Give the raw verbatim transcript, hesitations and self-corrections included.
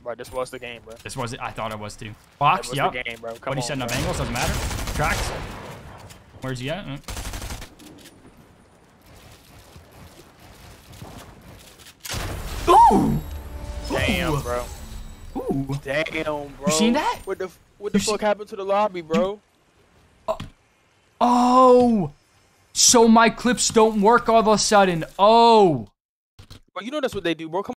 Bro, this was the game, bro. This was it. I thought it was too. Box, was yep. the game, bro. Come what are you on, setting up bro. angles? Doesn't matter. Tracks. Where's he at? Uh. Ooh! Damn, Ooh. bro. Ooh. Damn, bro. You seen that? What the what the You fuck see- happened to the lobby, bro? Oh! So my clips don't work all of a sudden. Oh! Bro, you know that's what they do, bro. Come